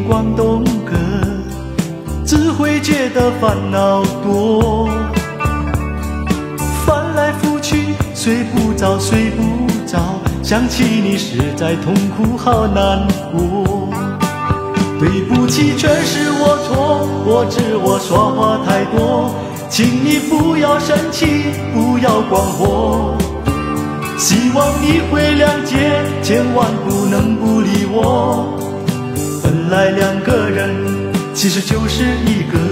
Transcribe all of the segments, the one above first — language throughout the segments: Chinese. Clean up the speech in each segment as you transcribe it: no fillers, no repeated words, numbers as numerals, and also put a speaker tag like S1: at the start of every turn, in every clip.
S1: 广东歌，只会觉得烦恼多。翻来覆去，睡不着，睡不着，想起你实在痛苦，好难过。对不起，全是我错，我知我说话太多，请你不要生气，不要光火。希望你会谅解，千万不能不理我。本来两个人，其实就是一个。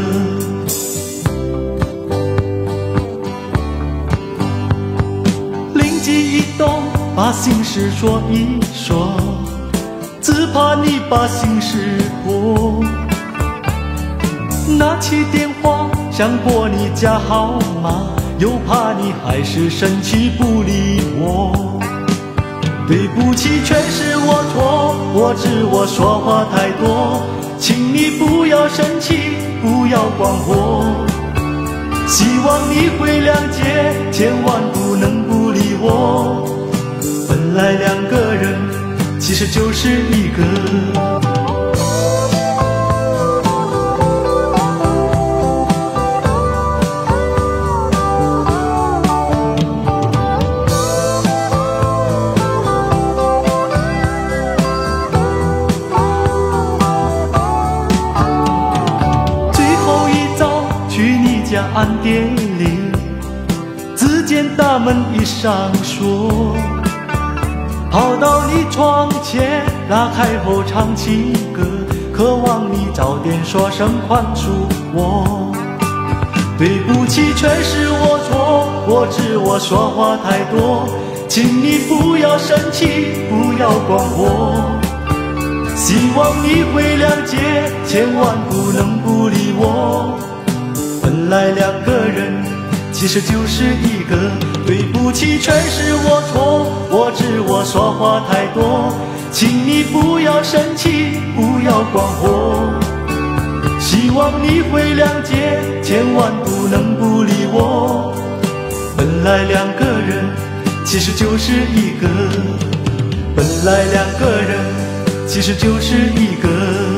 S1: 灵机一动，把心事说一说，只怕你把心事破。拿起电话想拨你家号码，又怕你还是生气不理我。对不起，全是我错，我知我说话太多，请你不要生气，不要光火。希望你会谅解，千万不能不理我。本来两个人，其实就是一个。按电铃，只见大门一上锁，跑到你床前，拉开后唱情歌，渴望你早点说声宽恕我。对不起，全是我错，我知我说话太多，请你不要生气，不要光火。希望你会谅解，千万不能不理我。本来两个人，其实就是一个。对不起，全是我错，我知我说话太多，请你不要生气，不要光火。希望你会谅解，千万不能不理我。本来两个人，其实就是一个。本来两个人，其实就是一个。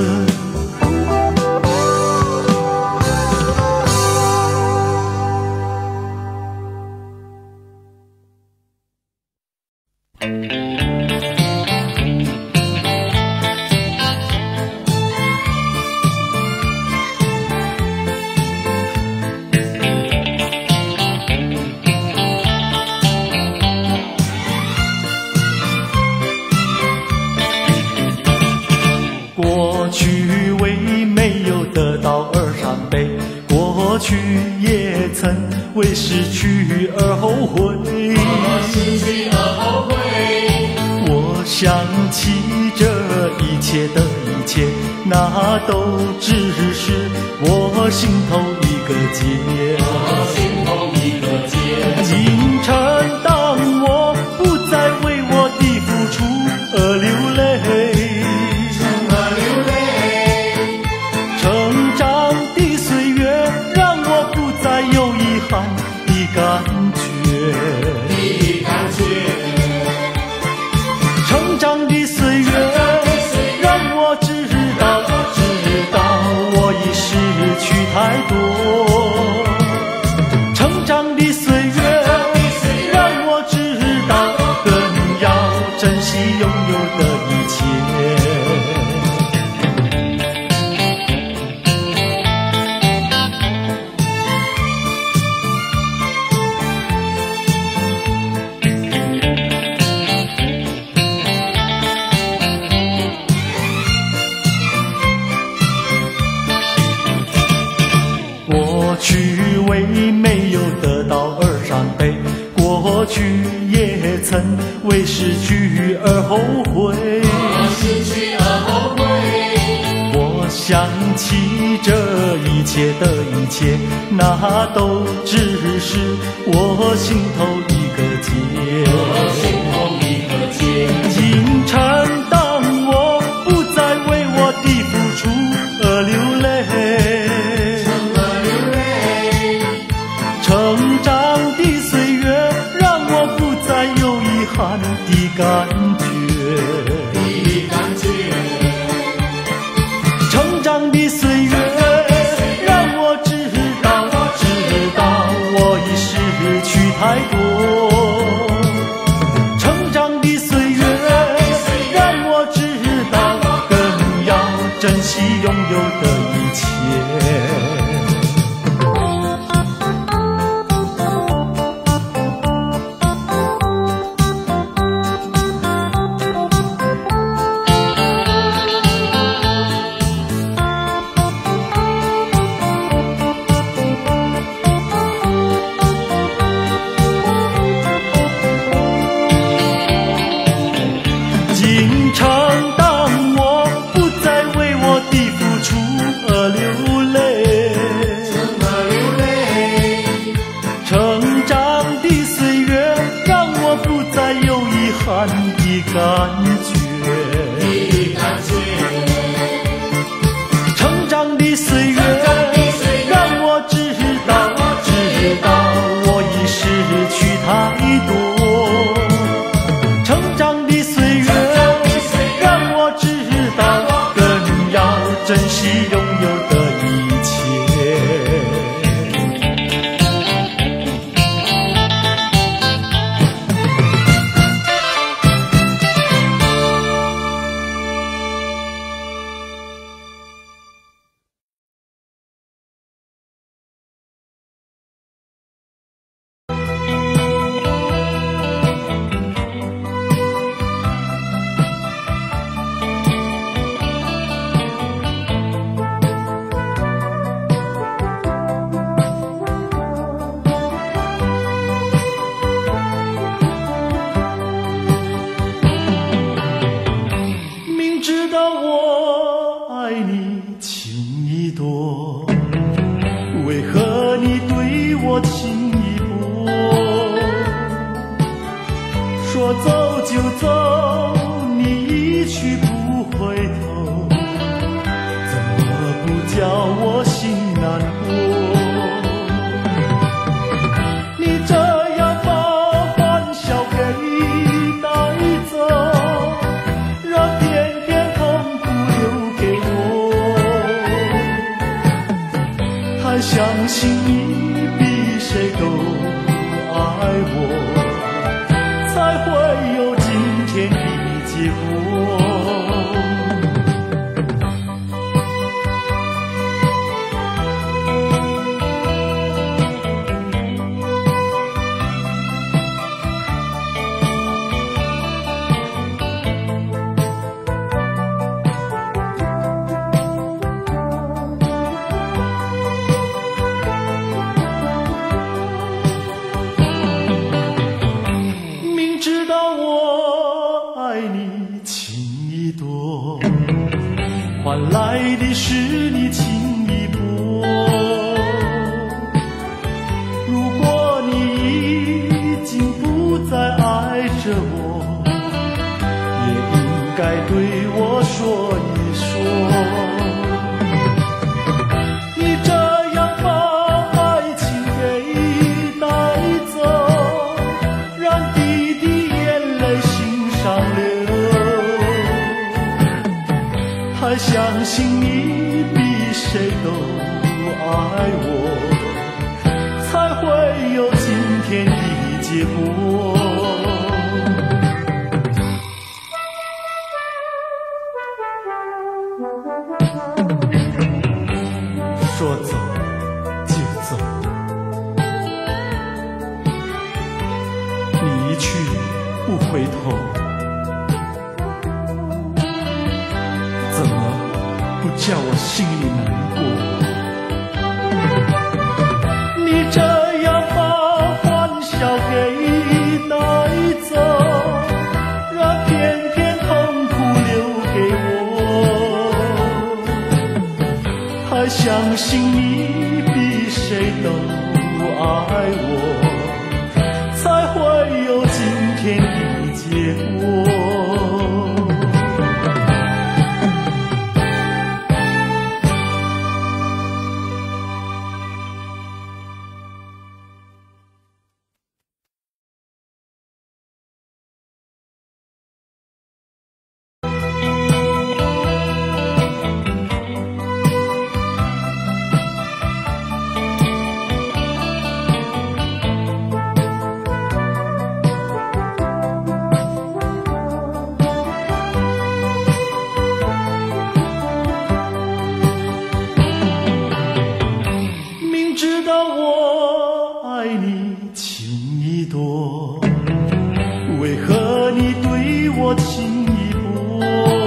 S1: 过去为没有得到而伤悲，过去也曾为失去而后悔。我想起这一切的一切，那都只是我心头一个结。因承当我不再为我的付出而流泪，成长的岁月让我不再有遗憾的感觉。成长的岁月让我知道我已失去太多。成长的岁月让我知道更要珍惜拥有的一切。过去为没有得到而伤悲，过去也曾为失去而后悔。我想起这一切的一切，那都只是我心头一个结。因承当我不再为我的付出而流泪，成长的岁月让我不再有遗憾的感觉。 感觉。成长的岁月让我知道我已失去太多。成长的岁月让我知道更要珍惜拥有的一切。说走就走，你一去不回头，怎么不叫我心难过？你这样把欢笑给带走，让点点痛苦留给我，还相信你比谁都爱我，才会有今天的结果。换来的是你情意薄。如果你已经不再爱着我，也应该对我说一说。你这样把爱情给带走，让滴滴眼泪心上流，还相信你比谁都爱我，才会有今天的结果。说走就走，你一去不回头，怎么不叫我心里难过？你这样把欢笑给带走，让点点痛苦留给我，还相信你比谁都爱我，才会有今天的结果。为何你对我情意薄？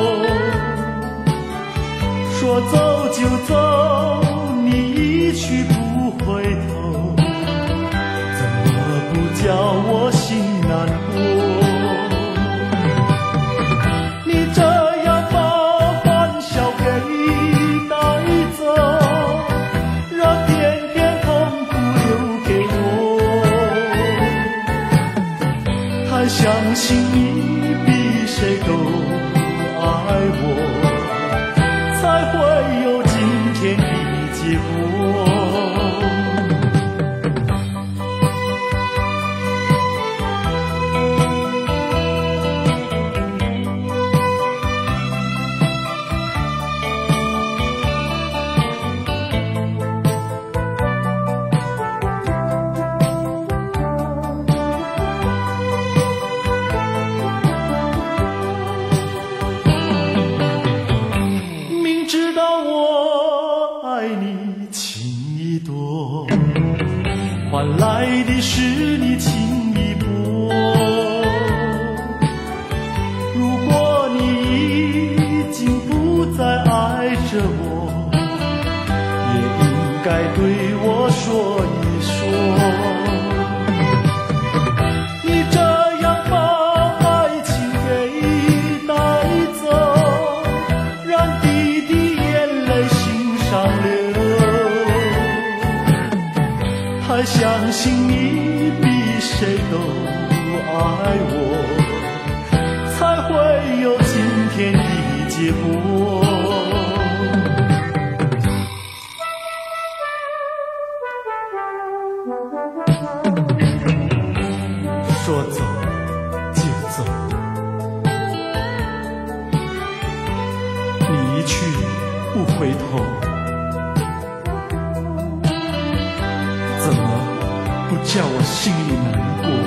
S1: 说走就走，你一去不回头，怎么不叫我心难过？你这样把欢笑给带走，让点点痛苦留给我，还相信你比谁结果。换来的是你情一波。如果你已经不再爱着我，也应该对我说一说。你这样把爱情给带走，让弟弟眼泪心上流。太相信你比谁都爱我，才会有今天的结果。说走就走，你一去不回头，怎么不叫我心里难过？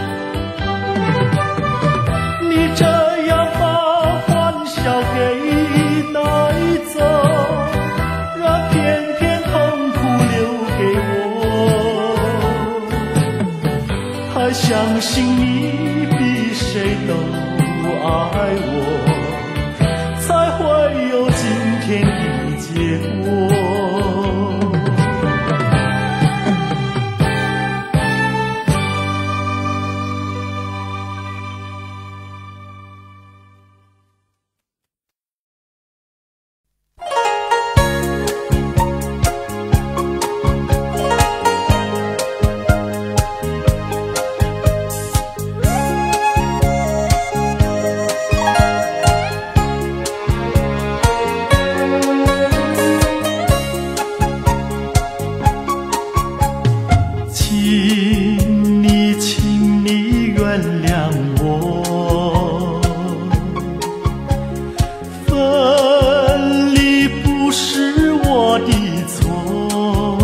S1: 你这样把欢笑给带走，让偏偏痛苦留给我。还相信你比谁都爱我，才会有今天的结果。请你原谅我，分离不是我的错，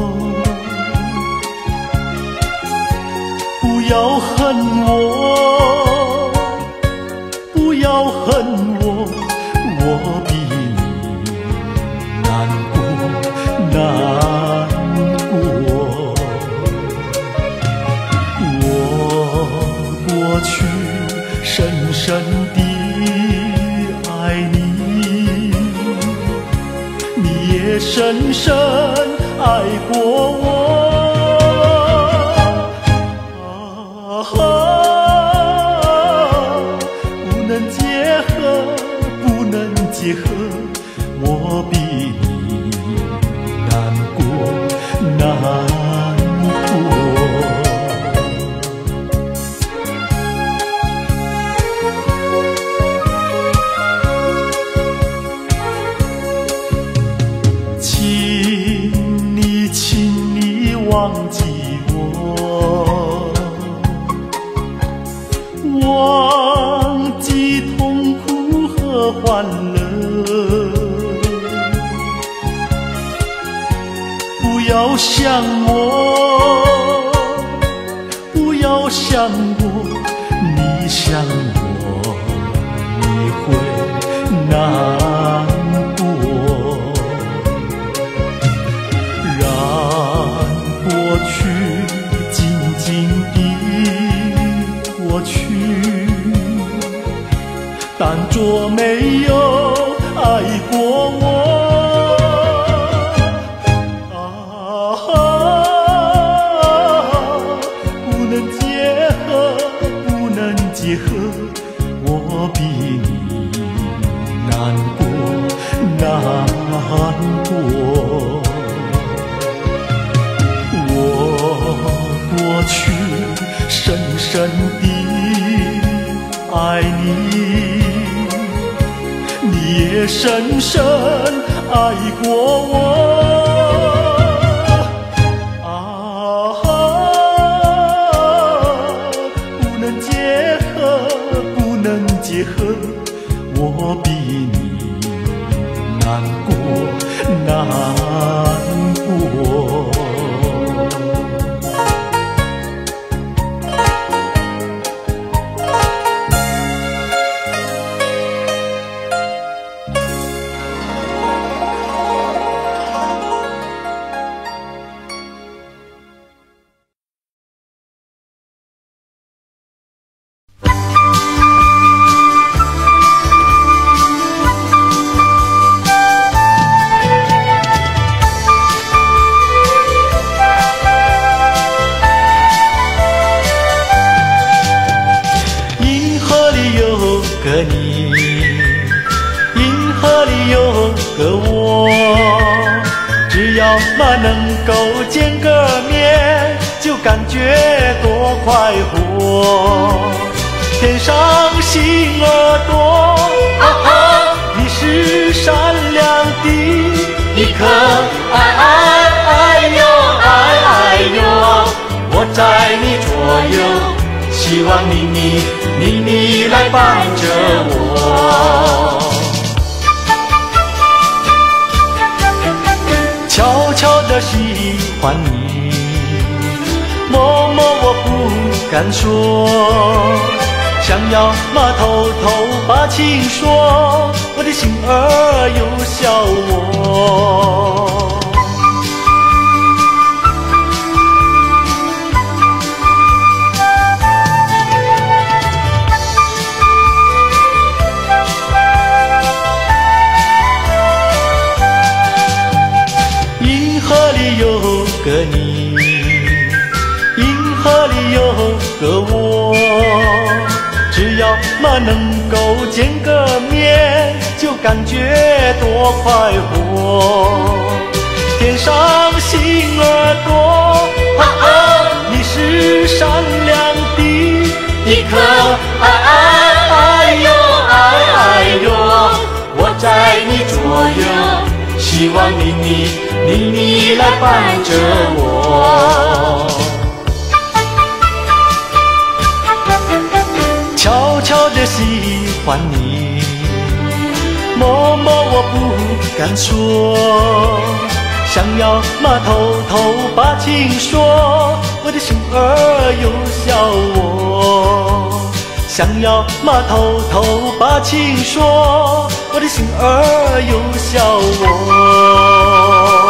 S1: 不要恨我，不要恨我，我比你难过难过。过去深深地爱你，你也深深爱过我。不能结合，不能结合，我比你难过难过。请你忘记我，忘记痛苦和欢乐，不要想我，不要想我，你想我，你会难过。过去静静地过去，当作没有爱过我。不能结合，不能结合，我比你难过难过。过去深深地爱你，你也深深爱过我。 么能够见个面就感觉多快活？天上星儿多，你是善良的一颗爱哟，我在你左右，希望你来伴着我。悄悄地喜欢你，默默我不敢说，想要偷偷把情说，我的心儿又笑我。银河里有个你，银河里有个我，只要能够见个面就感觉多快活。天上星儿多，你是善良的一颗爱哟，我在你左右，希望你来伴着我。悄悄地喜欢你，默默我不敢说，想要偷偷把情说，我的心儿又笑我。想要偷偷把情说，我的心儿又笑我。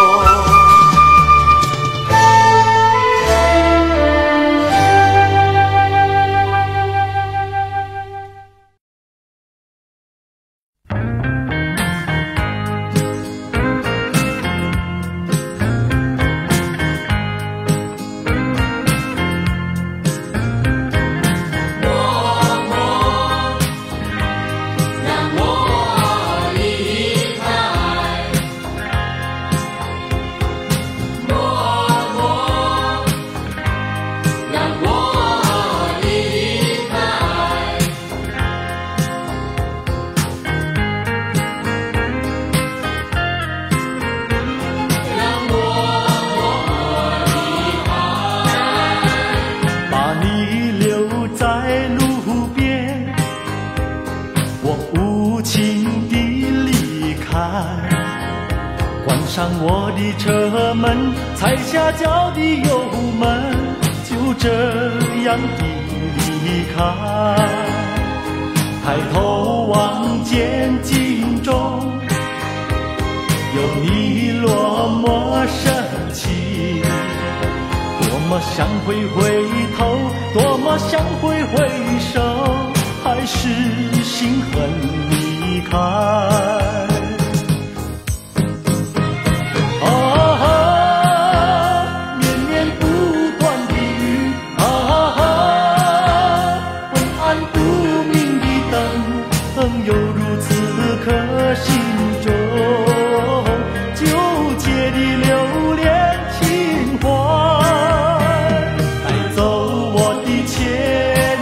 S1: 上我的车门，踩下脚的油门，就这样的离开。抬头望见镜中有你落寞深情，多么想回头，多么想回首，还是心狠离开。心中纠结的留恋情怀，带走我的迁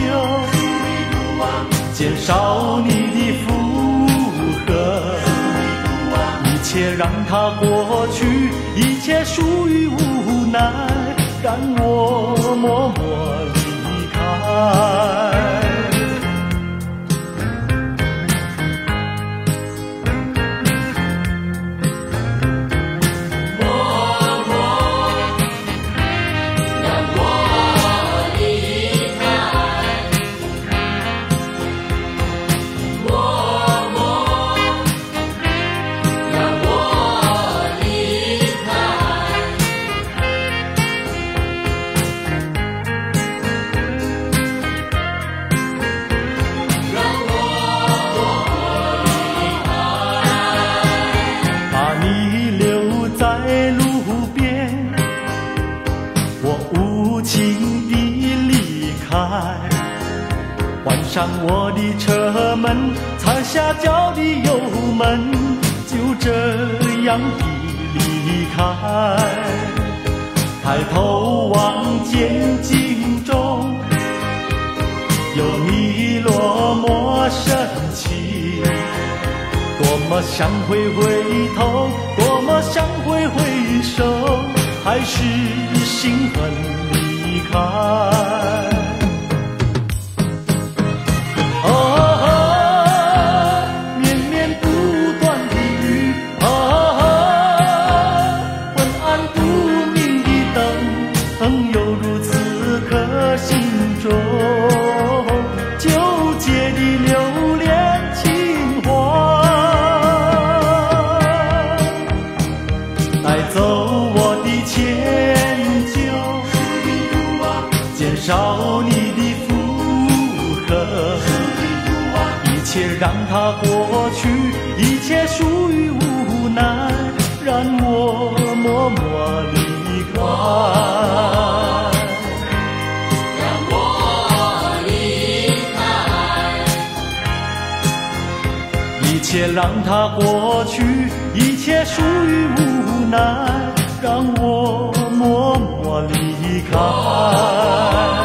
S1: 就，减少你的负荷，一切让它过去，一切属于无奈，让我默默离开。关上我的车门，踩下脚的油门，就这样的离开。 开。抬头望见镜中有你落寞深情，多么想回头，多么想回首，还是心狠离开。少你的负荷，一切让它过去，一切属于无奈，让我默默离开，
S2: 让我离开，
S1: 一切让它过去，一切属于无奈，让我默默离开。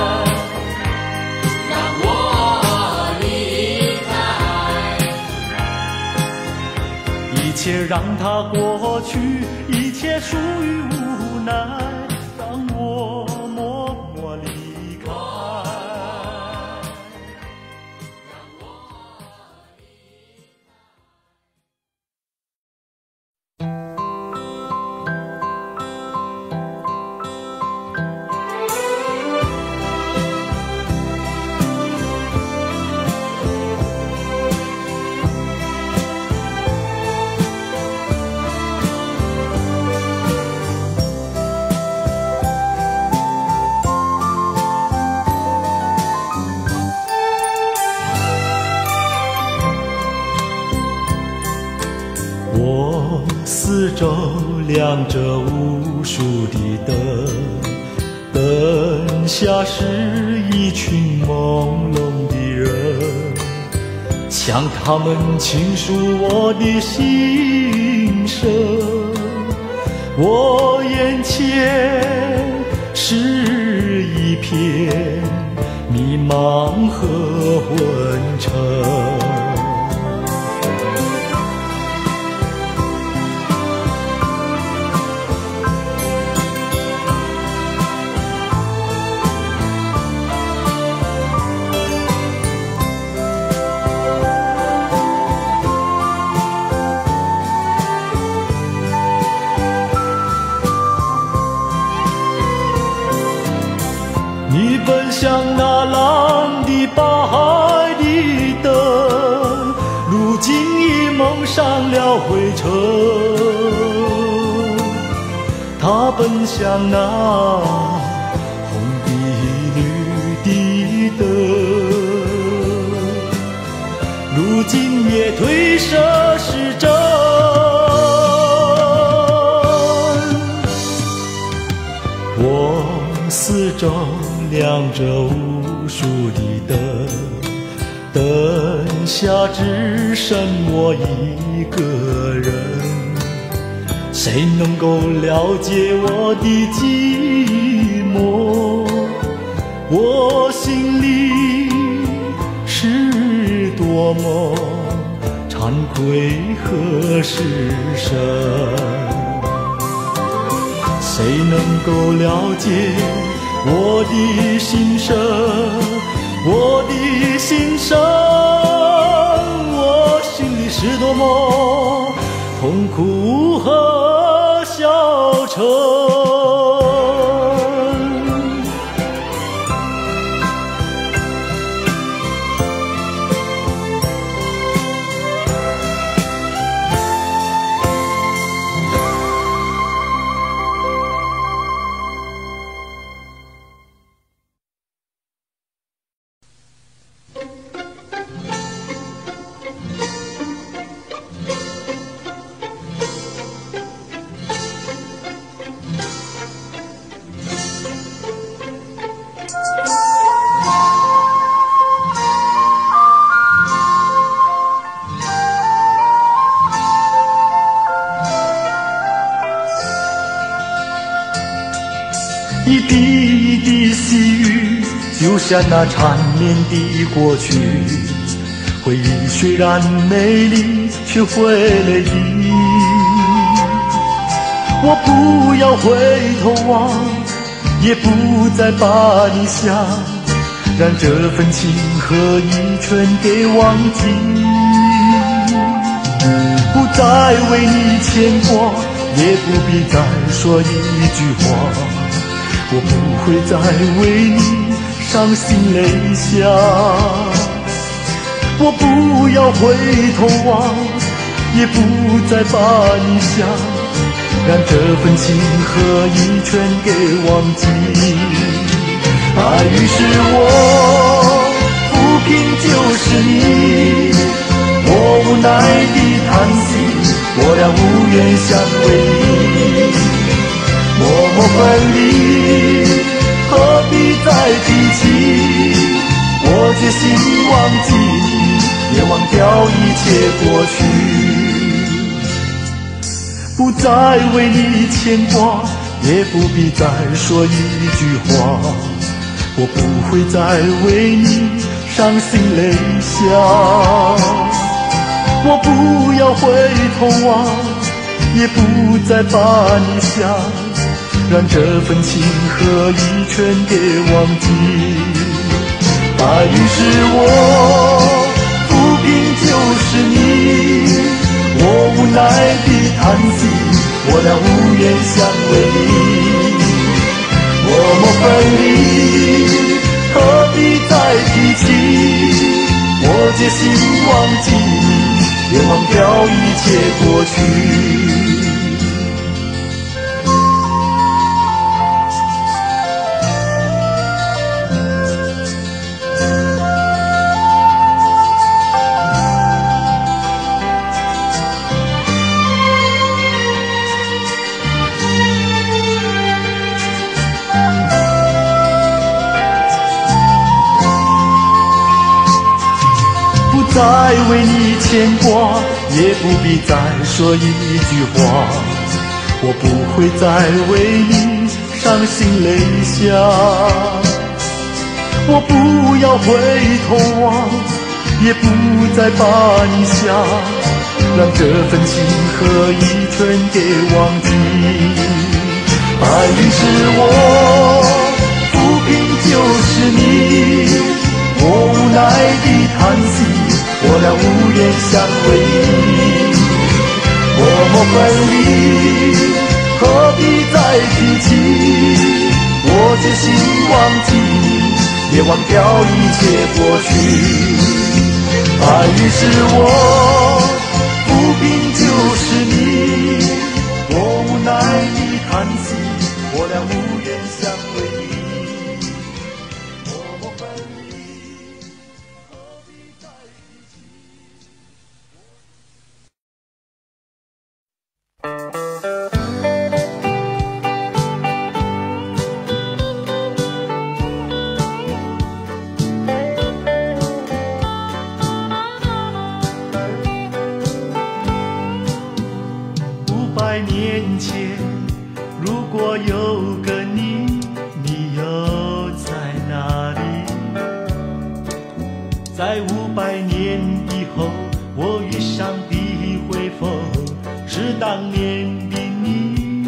S1: 一切让它过去，一切属于无奈，让我默默离开。我四周亮着无数的灯，灯下是一群朦胧的人，向他们倾诉我的心声。我眼前是一片迷茫和昏沉，你奔向那蓝的大海的灯，如今已蒙上了灰尘。他奔向那红的绿的灯，如今也褪色是真。我四周亮着无数的灯，灯下只剩我一个人，谁能够了解我的寂寞？我心里是多么惭愧和失神，谁能够了解我的心声，我的心声，我心里是多么痛苦和消沉。 一滴一滴细雨，就像那缠绵的过去。回忆虽然美丽，却会泪滴。我不要回头望，也不再把你想，让这份情和意全给忘记。不再为你牵挂，也不必再说一句话。我不会再为你伤心泪下。我不要回头望，也不再把你想，让这份情和意全给忘记。于是我抚平就是你，我无奈地叹息，我俩无缘相偎。默默分离，何必再提起？我决心忘记你，也忘掉一切过去。不再为你牵挂，也不必再说一句话。我不会再为你伤心泪下。我不要回头望，也不再把你想，让这份情和意全给忘记。于是我抚平就是你，我无奈地叹息，我俩无缘相偎。默默分离，何必再提起？我决心忘记你，也忘掉一切过去。再为你牵挂，也不必再说一句话。我不会再为你伤心泪下。我不要回头望，也不再把你想，让这份情和意全给忘记。于是我抚平就是你，我无奈地叹息，我俩无缘相偎。默默分离，何必再提起？我决心忘记你，也忘掉一切过去。于是我抚平就是你，我无奈地叹息，我俩无缘相偎。500年前，如果有个你，你又在哪里？在500年以后，我遇上的会否是当年的你？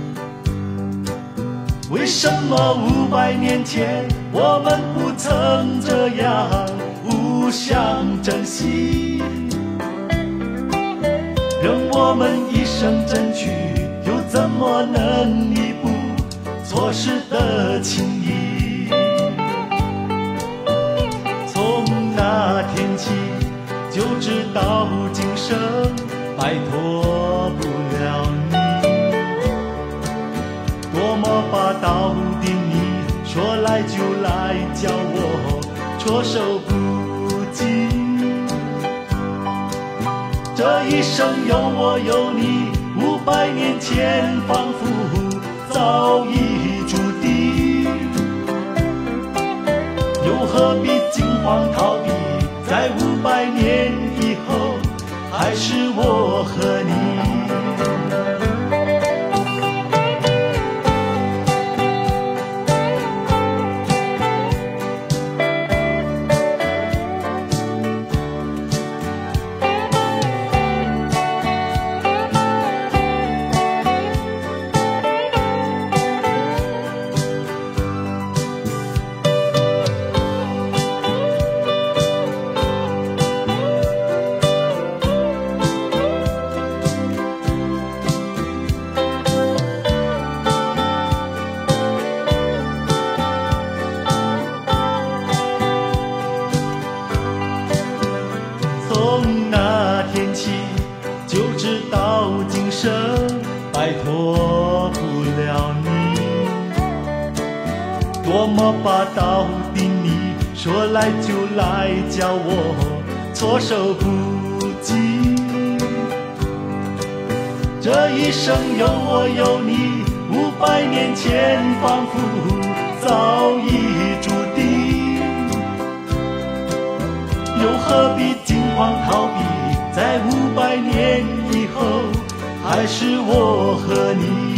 S1: 为什么500年前我们不曾这样互相珍惜？任我们一生争取，又怎么能弥补错失的情谊？从那天起就知道今生摆脱不了你。多么霸道的你，说来就来，叫我措手不及。这一生有我有你，500年前仿佛早已注定，又何必惊慌逃避？在500年以后，还是我和你。 多么霸道的你，说来就来，叫我措手不及。这一生有我有你，500年前仿佛早已注定，又何必惊慌逃避？在500年以后，还是我和你。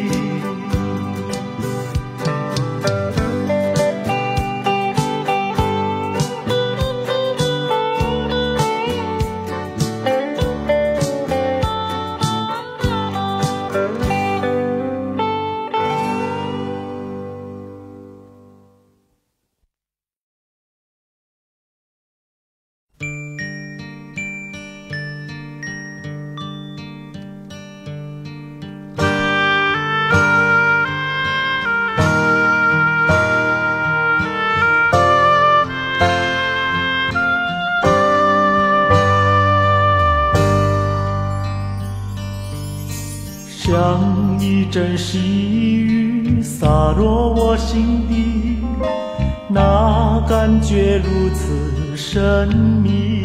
S1: 像一阵细雨洒落我心底，那感觉如此神秘。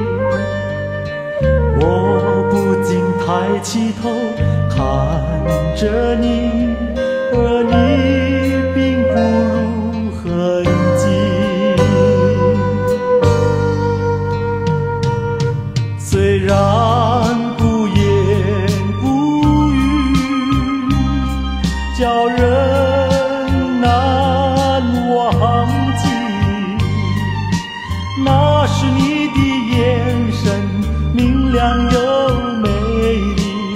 S1: 我不禁抬起头看着你，而你并不如痕迹。虽然叫人难忘记，那是你的眼神明亮又美丽，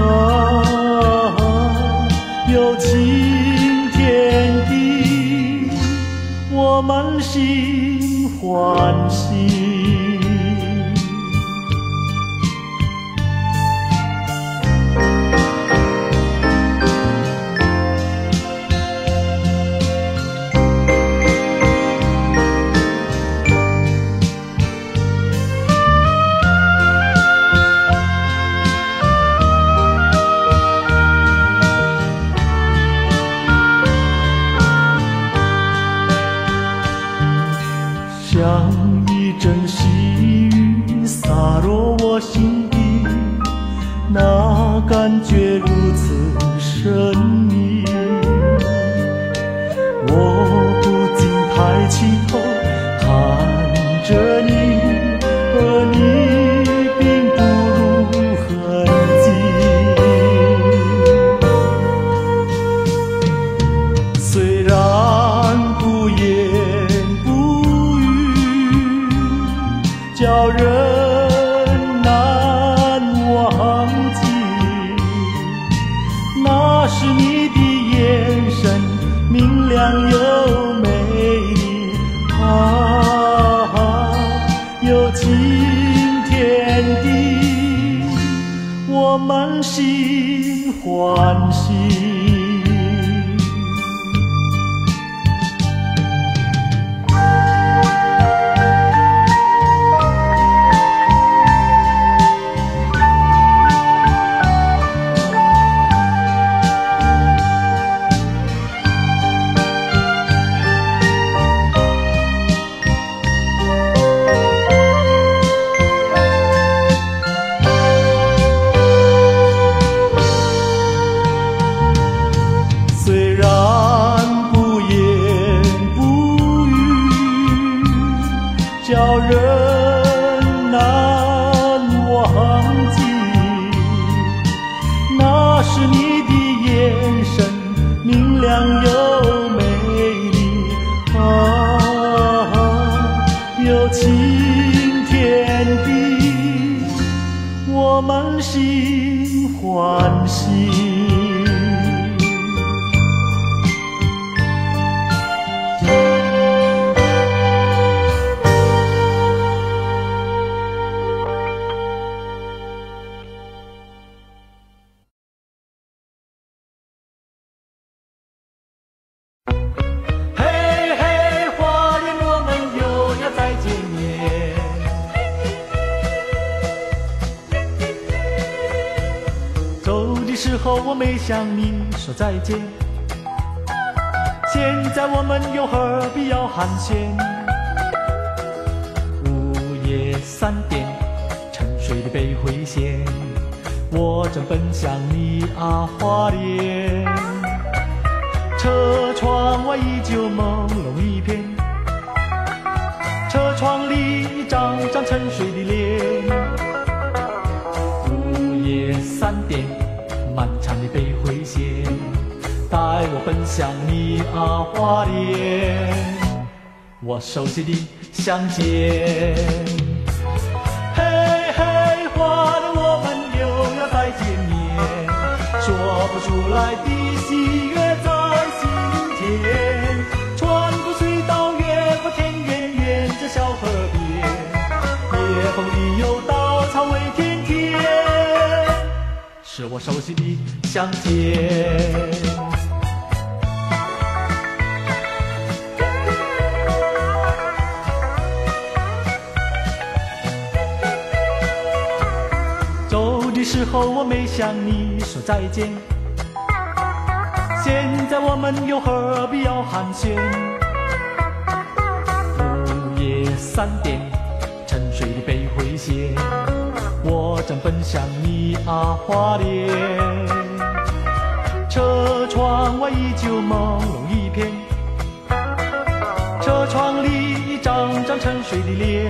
S1: 有晴天地，我满心欢喜。像一阵细雨洒落我心底，那感觉如此神秘。我不禁抬起头看着你，而你并不如痕迹。虽然不言叫人难忘记，那是你的眼神明亮又美丽，有晴天地，我满心欢喜。叫人难忘记，那是你的眼神明亮又美丽，有晴天地，我满心欢喜。时候我没向你说再见，写现在我们又何必要寒暄？午夜3点，沉睡的北回线，我正奔向你啊花莲。车窗外依旧朦胧一片，车窗里一张张沉睡的脸。午夜3点，漫长的北回线，带我奔向你啊花莲，我熟悉的乡间。嘿嘿，花莲，我们又要再见面，说不出来的喜悦在心田。穿过隧道，越过田园，沿着小河边，夜风里有稻草为田田，是我熟悉的乡间。走的时候我没向你说再见，现在我们又何必要寒暄？午夜3点，沉睡的北回线，我正奔向你啊花莲。车窗外依旧朦胧一片，车窗里一张张沉睡的脸。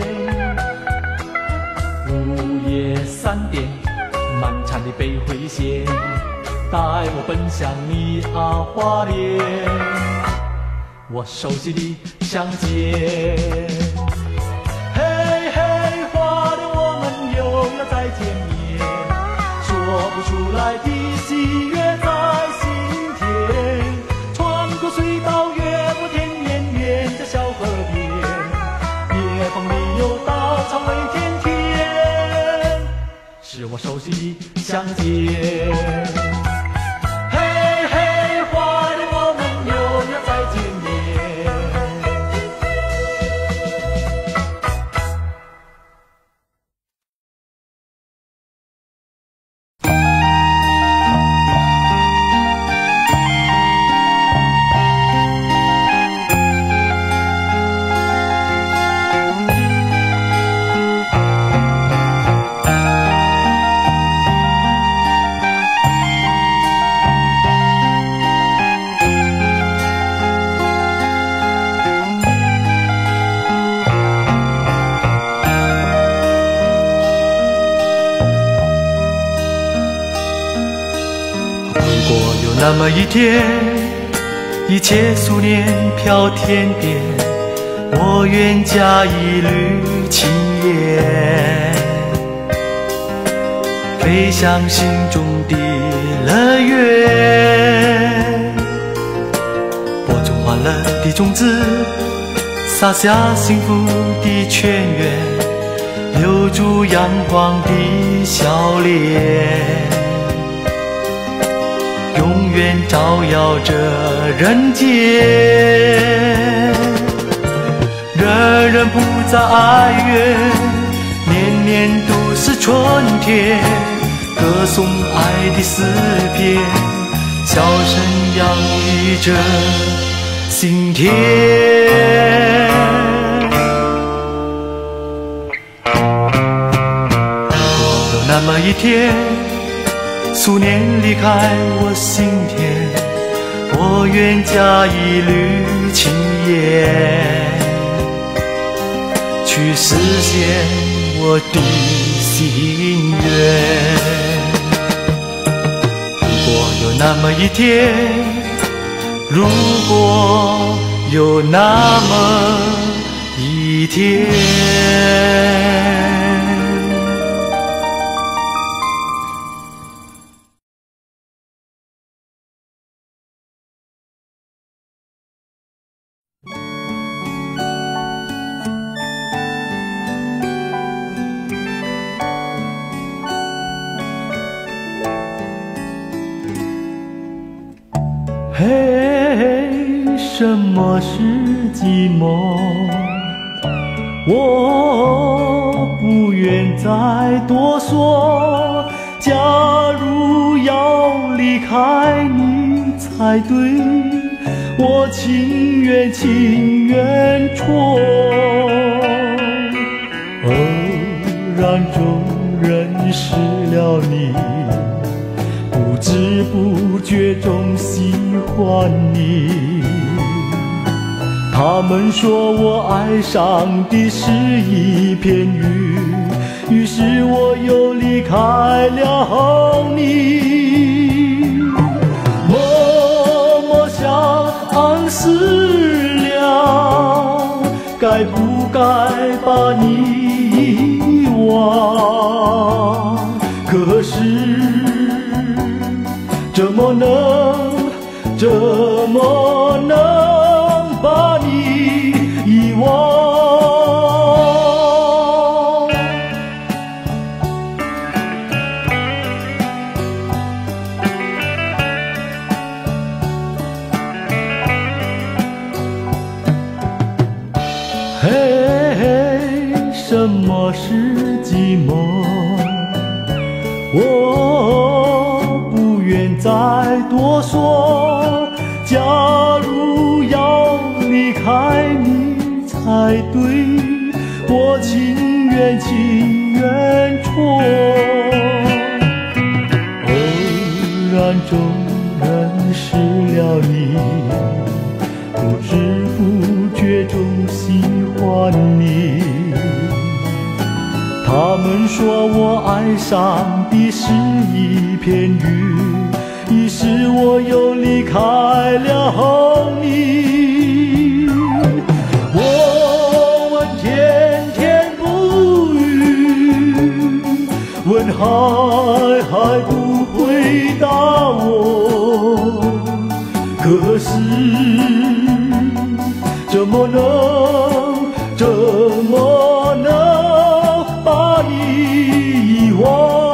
S1: 午夜3点，漫长的北回线，带我奔向你啊花莲，我熟悉的乡间。嘿嘿，花莲，我们又要再见面，说不出来的喜悦在心田。穿过隧道，越过田园，沿着小河边，夜风里有稻草为田田，是我熟悉的乡间。嘿嘿，花莲，我们又要再见面。那么一天，一切素年飘天边，我愿加一缕青烟，飞向心中的乐园，播种欢乐的种子，撒下幸福的泉源，留住阳光的笑脸，永远照耀着人间。人人不再哀怨，年年都是春天，歌颂爱的诗篇，笑声洋溢着心田。如果有那么一天，素年离开我心田，我愿加一缕青烟，去实现我的心愿。如果有那么一天，如果有那么一天。嘿，什么是寂寞？我不愿再多说。假如要离开你才对， 我情愿错。偶然中认识了你，不知不觉中喜欢你。他们说我爱上的是一片云，于是我又离开了你。默默相思了，该不该把你遗忘？可是怎么能把你遗忘？嘿，什么是寂寞？我不愿再多说。假如要离开你才对，我情愿错。偶然中认识了你，不知不觉中喜欢你。他们说我爱上的是一片云，于是我又离开了你。我问天天不语，问海不回答我。可是怎么能把你遗忘？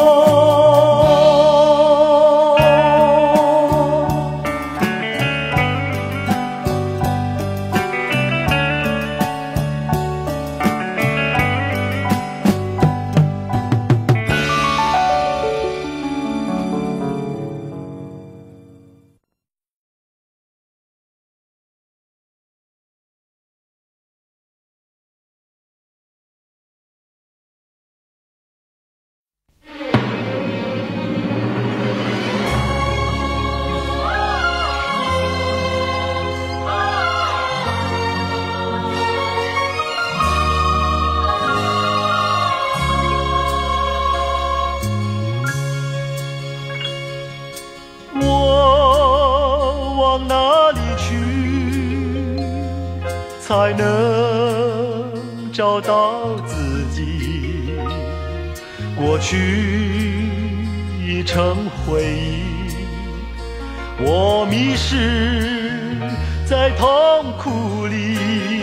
S1: 才能找到自己，过去已成回忆，我迷失在痛苦里。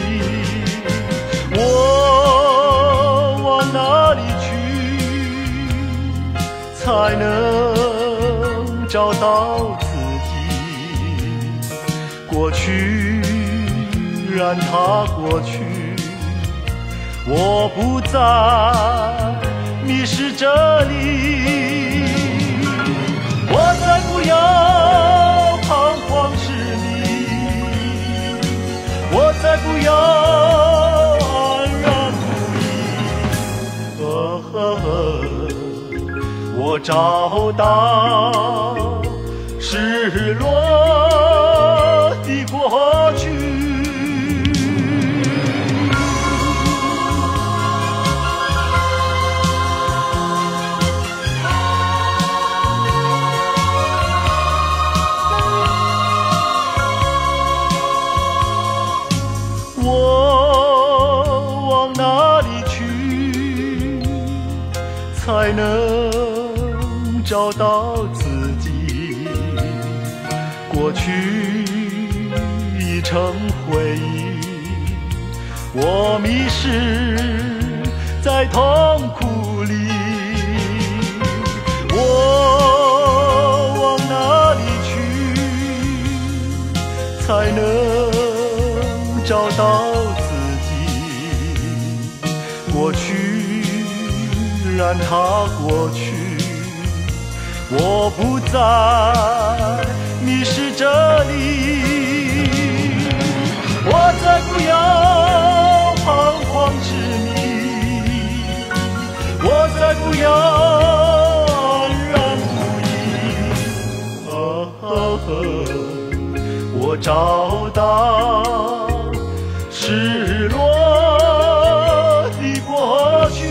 S1: 我往哪里去，才能找到自己？过去让它过去，我不再迷失这里。我再不要彷徨失迷，我再不要安然无依。我找到失落的过去。才能找到自己，过去已成回忆，我迷失在痛苦里。我往哪里去，才能找到自己？过去让它过去，我不再迷失这里。 不要彷徨痴迷，我再不要安然无依。我找到失落的过去。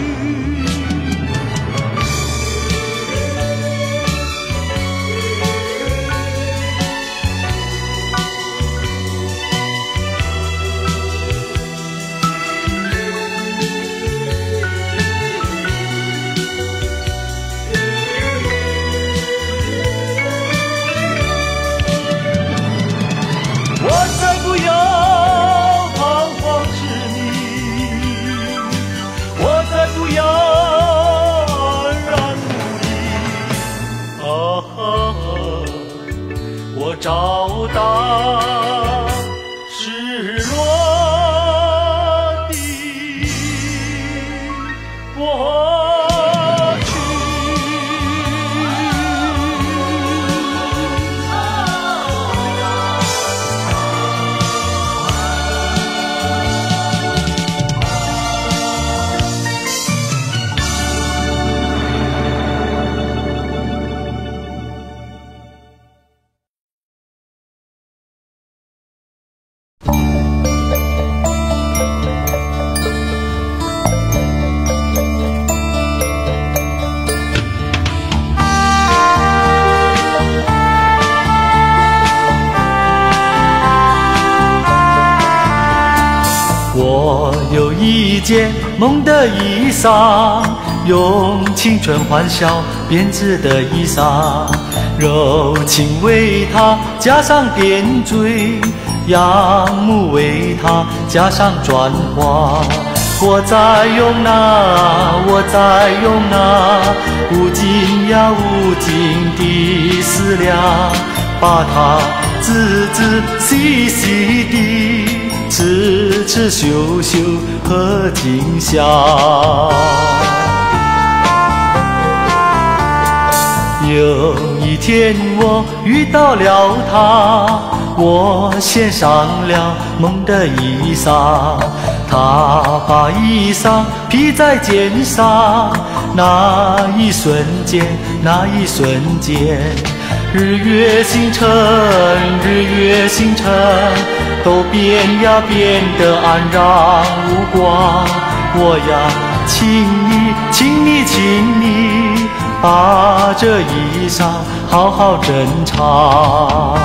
S1: 我找到失落的过去。我有一件梦的衣裳，用青春欢笑编织的衣裳，柔情为它加上点缀，杨木为它加上转花。我在用我在用无尽呀无尽的思量，把它仔仔细细地痴痴羞羞和静香。有一天我遇到了他，我献上了梦的衣裳，他把衣裳披在肩上，那一瞬间，那一瞬间，日月星辰，日月星辰都变呀变得安然无光。我呀，请你，请你，请你，把这衣裳好好珍藏。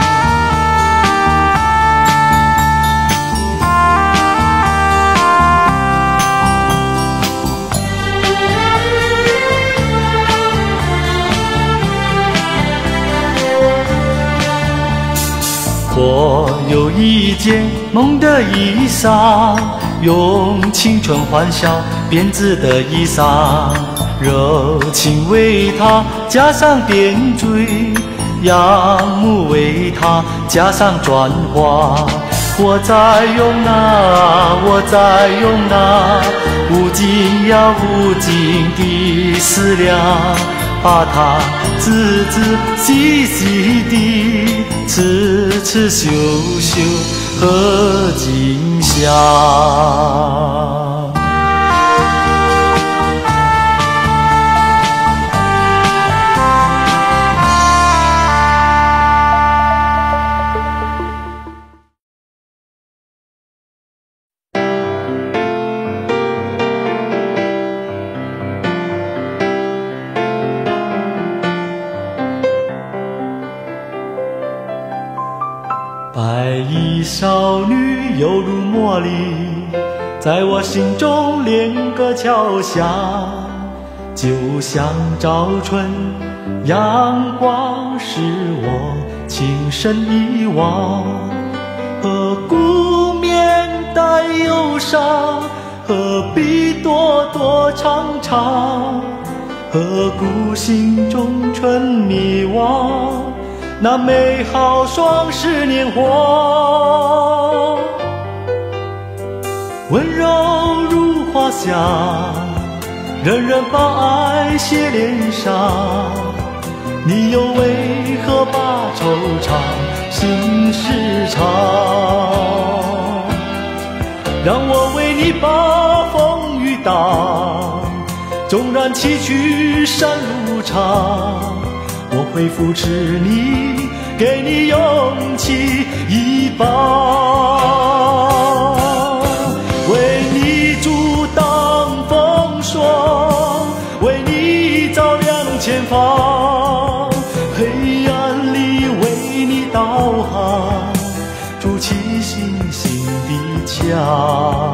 S1: 我有一件梦的衣裳，用青春欢笑编织的衣裳，柔情为它加上点缀，杨木为它加上转花。我在用我在用无尽呀无尽的思量，把它仔仔细细地痴痴羞羞和静香。白衣少女犹如茉莉，在我心中连个桥下，就像早春阳光，使我情深一往。何故面带忧伤？何必躲躲藏藏？何故心中春迷惘？那美好双十年华，温柔如花香，人人把爱写脸上。你又为何把惆怅心事长？ 崎岖山路长，我会扶持你，给你勇气一把，为你阻挡风霜，为你照亮前方，黑暗里为你导航，筑起信心的墙。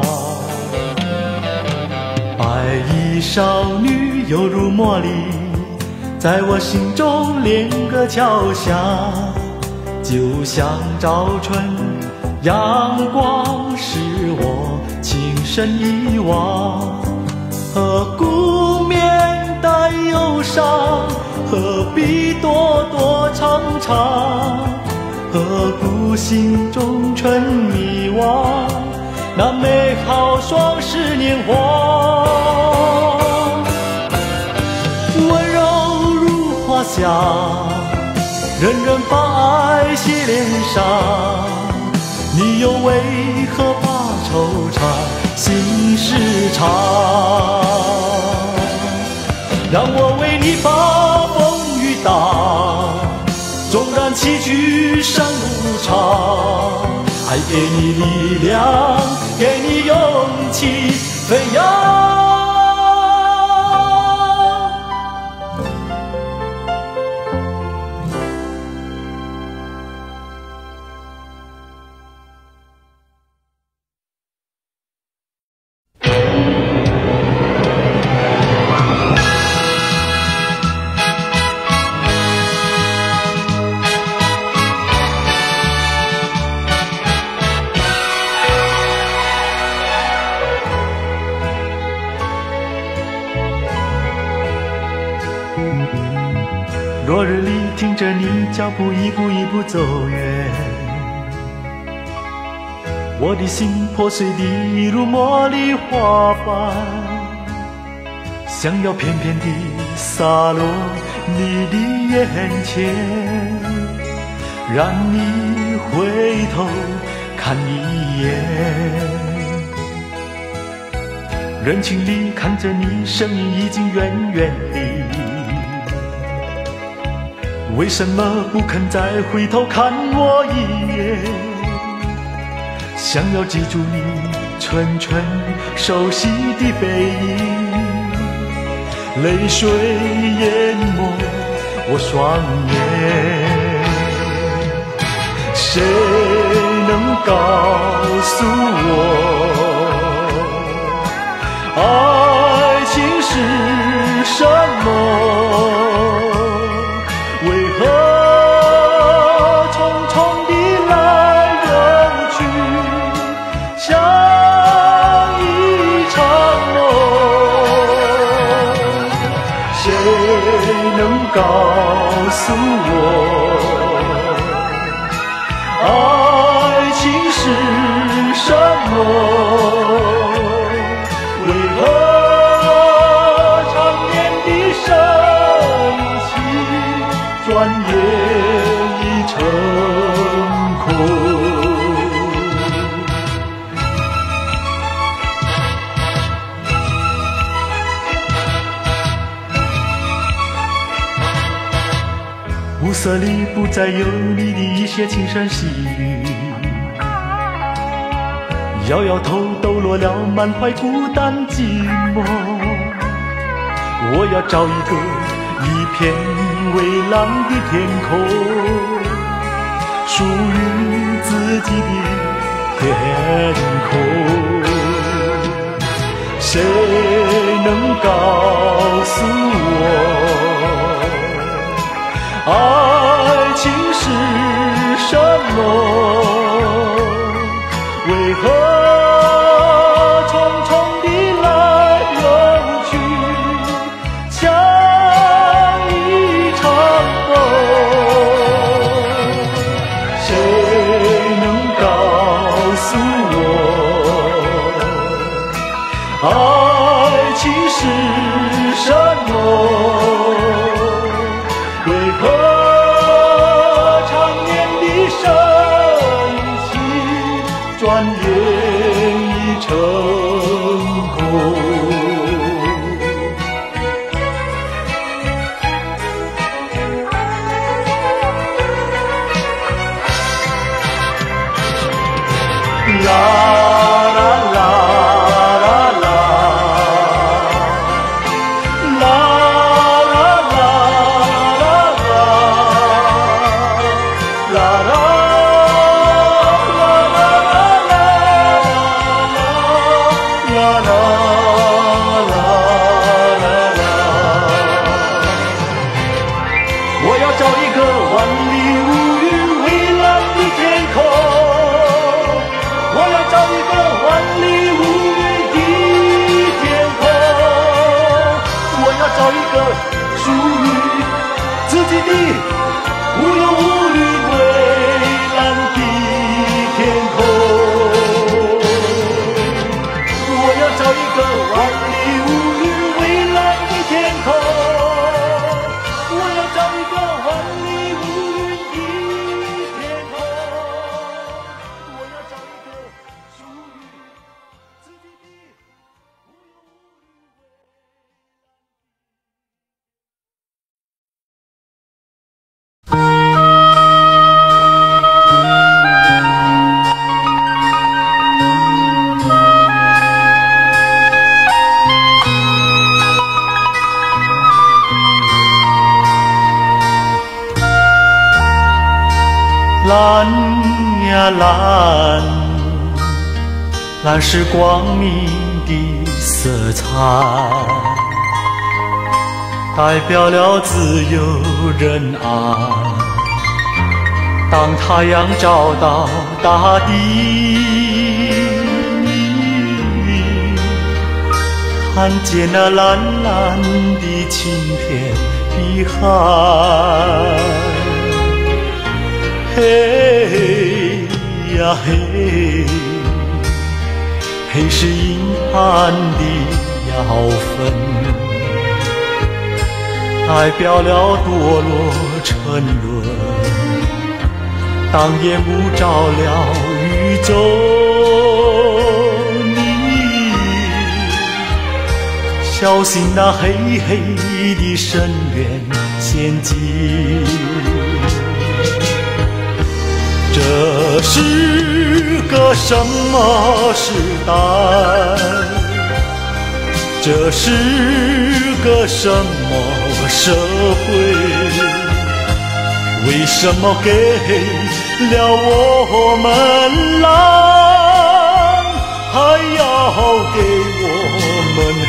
S1: 白衣少女犹如茉莉，在我心中连个桥下，就像早春阳光，使我情深一往。何故面带忧伤？何必躲躲藏藏？何故心中春迷惘？那美好双十年华，温柔如花香，人人把爱写脸上，你又为何把惆怅心事长？让我为你把风雨挡，纵然崎岖山路长，爱给你力量，给你勇气飞扬。落日里听着你脚步一步一步走远，我的心破碎的如茉莉花瓣，想要片片地洒落你的眼前，让你回头看一眼。人群里看着你，身影已经远远地，为什么不肯再回头看我一眼？想要记住你纯纯熟悉的背影，泪水淹没我双眼。谁能告诉我，爱情是什么？为何匆匆地来又去，像一场梦？谁能告诉我，爱情是什么？为何转眼已成空。暮色里不再有你的一些轻声细语，摇摇头抖落了满怀孤单寂寞。我要找一片蔚蓝的天空，属于自己的天空。谁能告诉我，爱情是什么？为何匆匆地来又去，像一场梦？谁能告诉我，爱情是什么？为何常年的生气，转眼已成空？ 蓝呀蓝，蓝是光明的色彩，代表了自由仁爱。当太阳照到大地，看见那蓝蓝的晴天的海。嘿呀嘿，黑是阴暗的妖氛，代表了堕落沉沦。当烟雾照了宇宙，你小心那黑黑的深渊陷阱。这是个什么时代？这是个什么社会？为什么给了我们蓝，还要给我们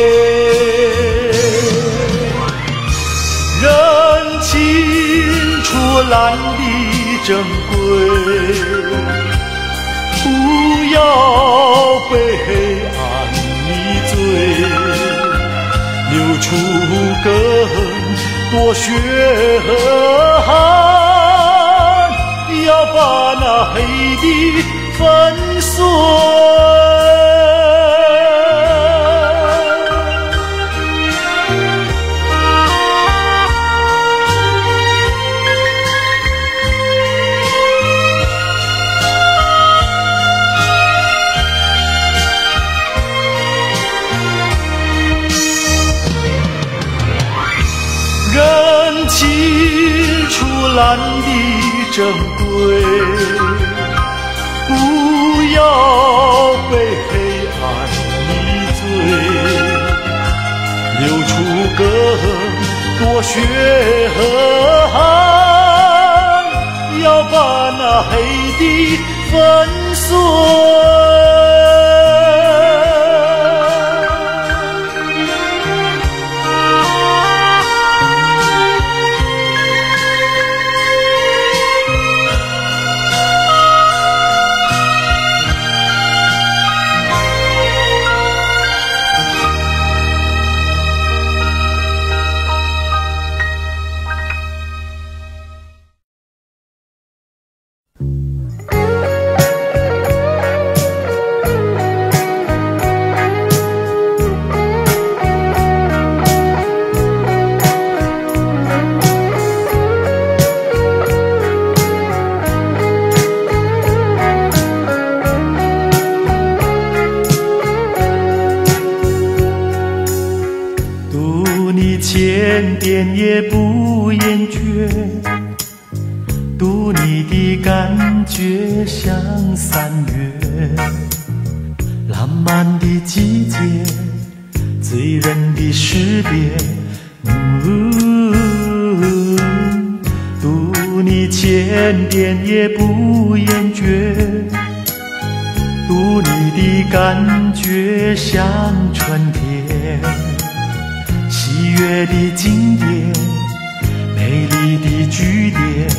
S1: 黑？认清楚蓝的珍贵，不要被黑暗迷醉，流出更多血和汗，要把那黑的粉碎。认清楚蓝的珍贵，不要被黑暗迷醉，流出更多血和汗，要把那黑的粉碎。千遍也不厌倦，读你的感觉觉像3月，浪漫的季节，醉人的诗别。读你千遍也不厌倦，读你的感觉像春天，喜悦的经典，美丽的句点。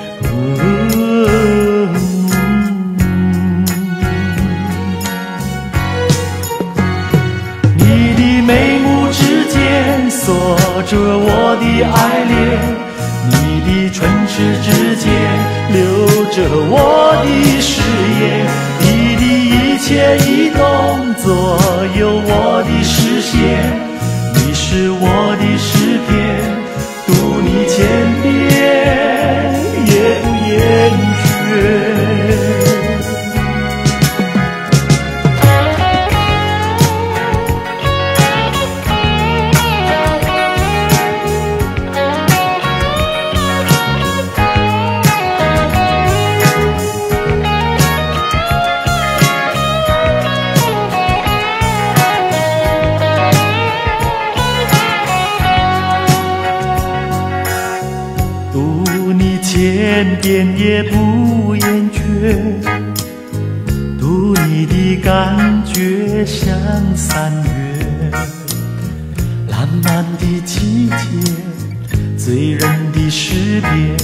S1: 你的眉目之间锁着我的爱恋，你的唇齿之间留着我的誓言，你的一切一动左右我的视线，你是我的诗篇，读你千遍也不厌倦。千遍也不厌倦，读你的感觉像3月，浪漫的季节，醉人的诗别。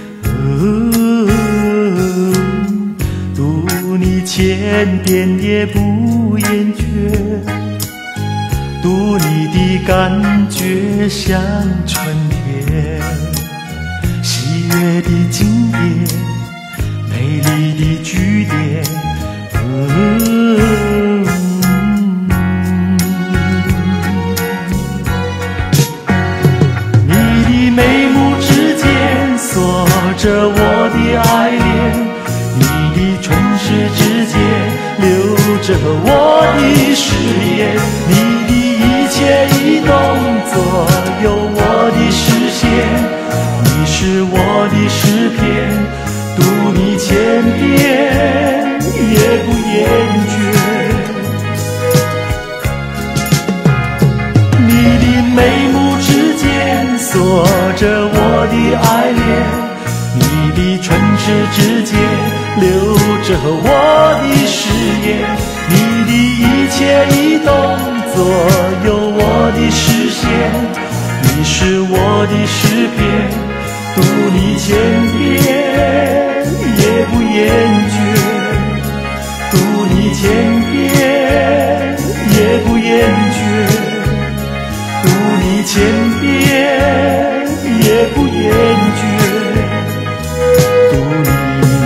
S1: 读你千遍也不厌倦，读你的感觉像春天，喜悦的经典，美丽的句点。你的眉目之间锁着我的爱恋，你的唇齿之间留着我的誓言，你的一切一动左右我的视线，你是我的诗篇，读你千遍也不厌倦。你的眉目之间锁着我的爱恋，你的唇齿之间留着我的誓言，你的一切一动左右我的视线，你是我的诗篇，读你千遍也不厌倦，读你千遍也不厌倦，读你千遍也不厌倦，读你。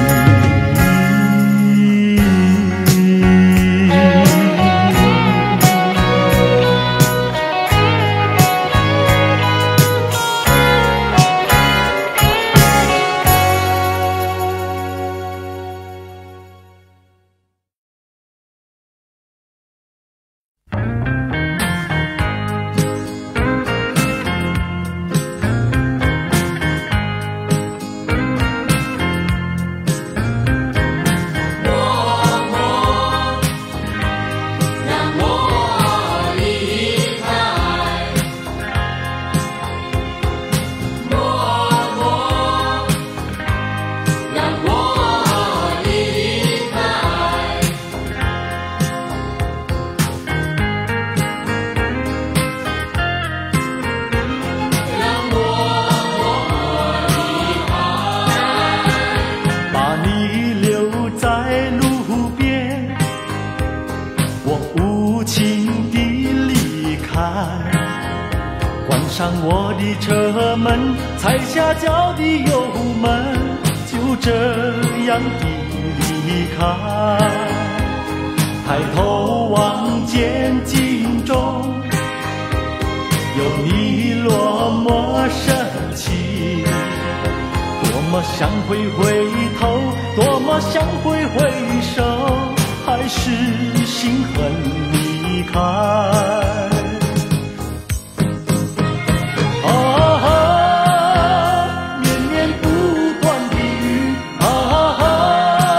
S1: 上我的车门，踩下脚的油门，就这样的离开。抬头望见镜中有你落寞深情，多么想回头，多么想回首，还是心狠离开。绵绵不断的雨，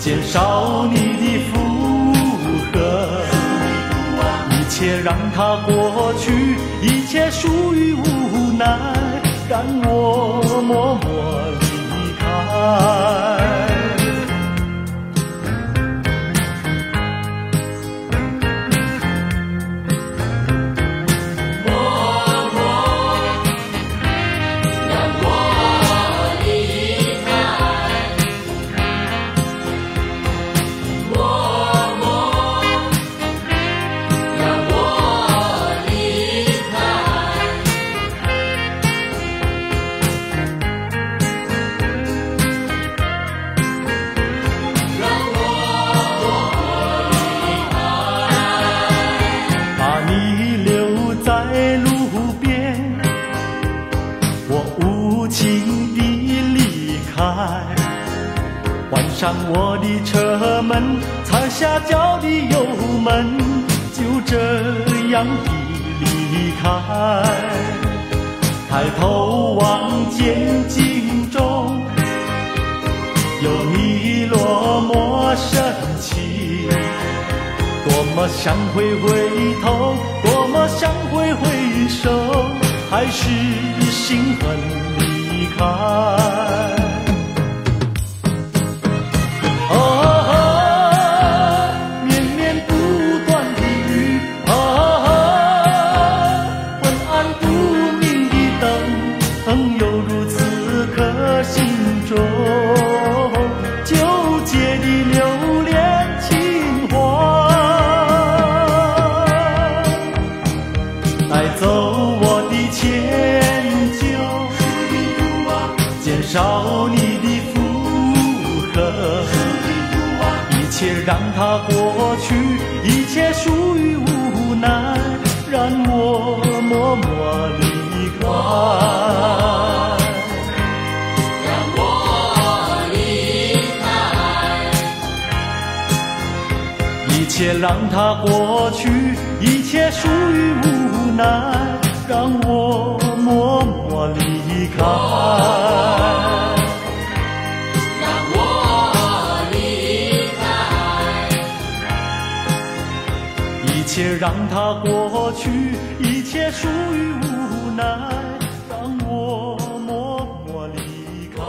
S1: 减少你的负荷，一切让它过去，一切属于无奈，让我默默离开。关上我的车门，踩下脚的油门，就这样的离开。抬头望见镜中有你落寞神情，多么想回头，多么想挥手，还是心狠离开。少你的负荷，一切让它过去，一切属于无奈，让我默默离开，
S2: 让我离
S1: 开，一切让它过去，一切属于无奈，让我默默离开。一切让它过去，一切属于无奈，让我默默离开。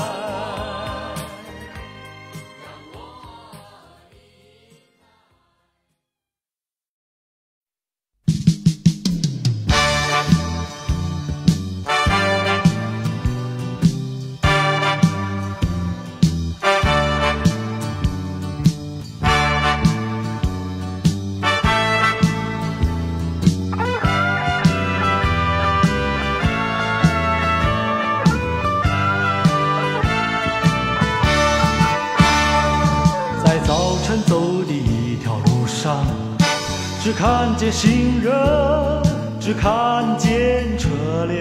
S1: 只看见行人，只看见车辆，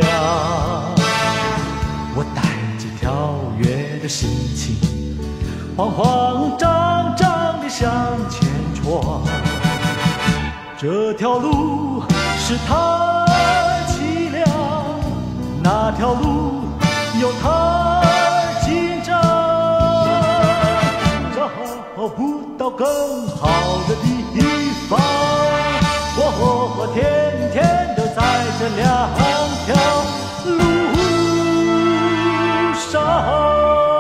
S1: 我带着跳跃的心情，慌慌张张地向前闯。这条路是太凄凉，那条路又太紧张，找不到更好的地方。我天天都在这两条路上，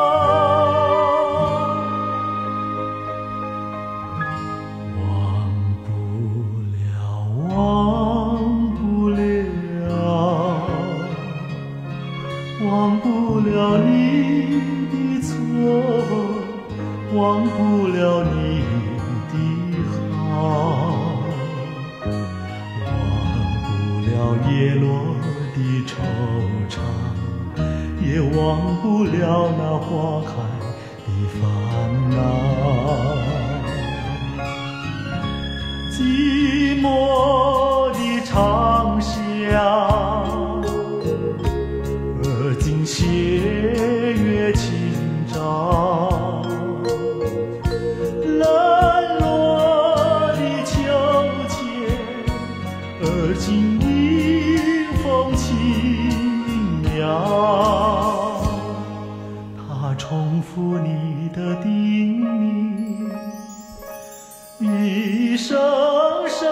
S1: 忘不了你的错，忘不了你的好。叶落的惆怅，也忘不了那花开的烦恼。寂寞的长巷，而今斜月清照，冷落的秋千，而今风轻描，他重重复你的叮咛，一声声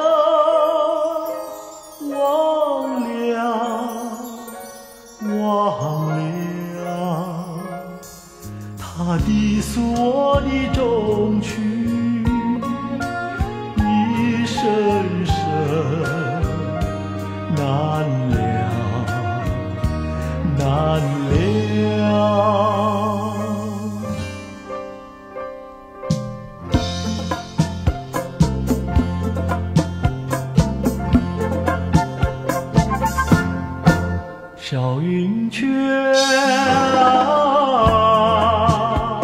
S1: 忘了，忘了，他低诉我的衷曲，一声声难了，难了。小云雀啊，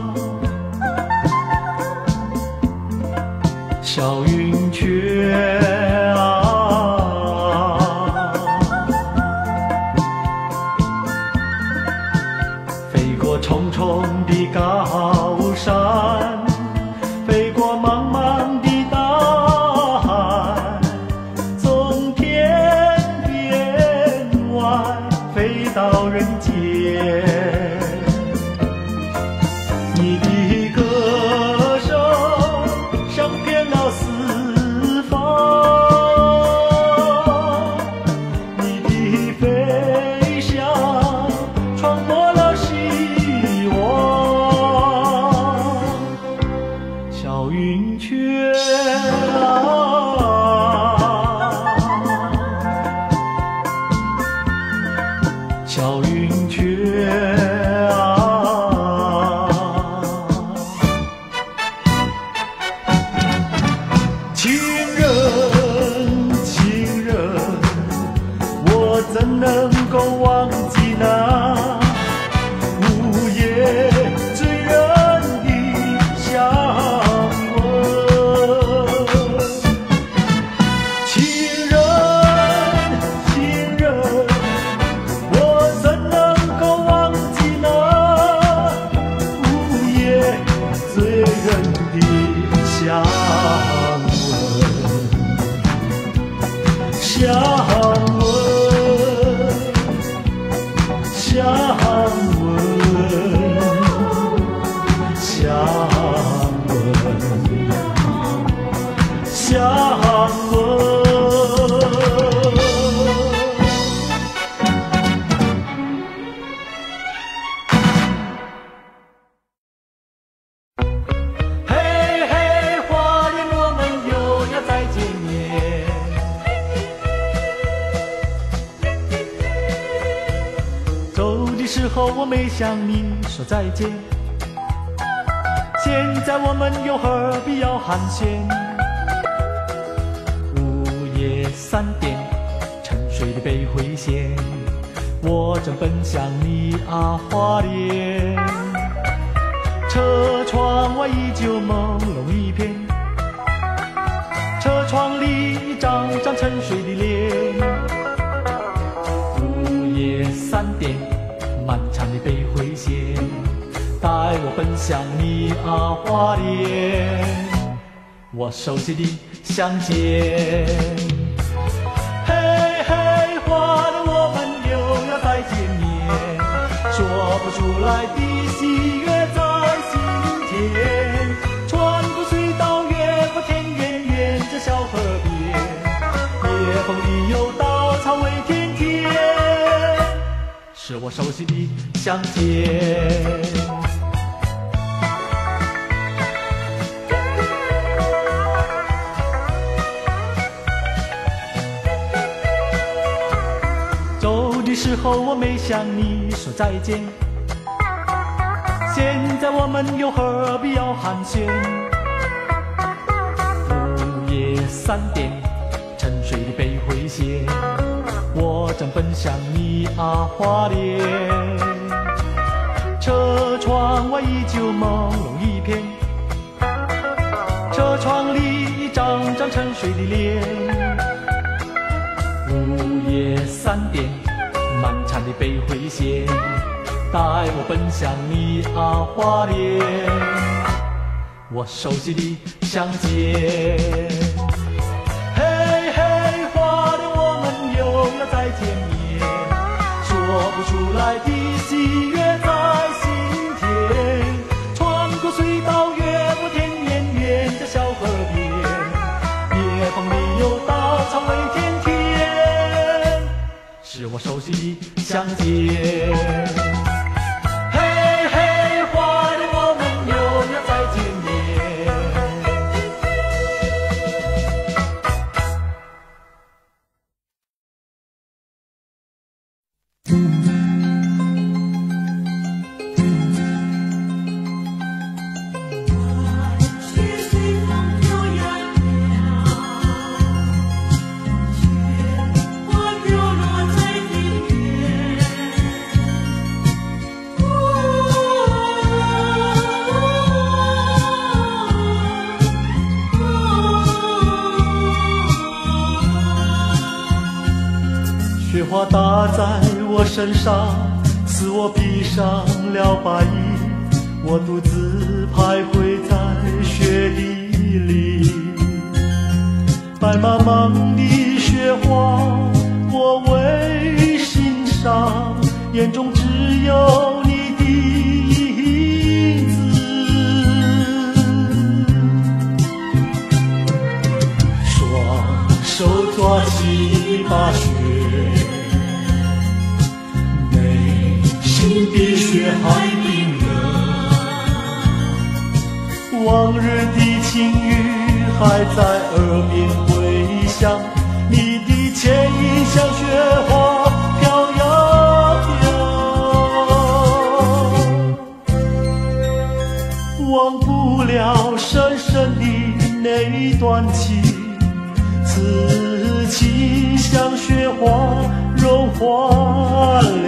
S1: 小云雀啊，飞过重重的高山，飞过茫茫的大海，从天边外飞到人间。你的歌声响遍了四方，你的飞翔穿过了希望。小云雀啊，小云雀啊，情人，情人，我怎能够忘记那午夜醉人的香吻？情人，情人，我怎能够忘记那午夜醉人的香吻？香吻，香吻，香吻，香吻。嘿嘿，花莲，我们又要再见面。走的时候我没向你说再见，现在我们又何必要寒暄？午夜3点，沉睡的北回线，我正奔向你啊花莲。车窗外依旧朦胧一片，车窗里一张张沉睡的脸。午夜3点，漫长的北回线，带我奔向你啊花莲，我熟悉的乡间。嘿嘿，花莲，我们又要再见面，说不出来的喜悦在心田，穿过隧道，越过田园，沿着小河边，夜风里有稻草为田田，是我熟悉的乡间。走的时候我没向你说再见，现在我们又何必要寒暄？午夜3点，沉睡的北回线，我正奔向你啊花莲。车窗外依旧朦胧一片，车窗里一张张沉睡的脸。午夜3点，漫长的北回线，带我奔向你啊花莲，我熟悉的乡间。嘿嘿，花莲，我们又要再见面，说不出来的喜悦在心田， 相见。嘿嘿，花的我们又要再见面。雪花打在我身上，使我披上了白衣，我独自徘徊在雪地里。白茫茫的雪花，我未欣赏，眼中只有你的影子。双手抓起一把雪，心的雪还冰冷，往日的情语还在耳边回响，你的倩影像雪花飘呀飘，忘不了深深的那段情，此情像雪花融化了。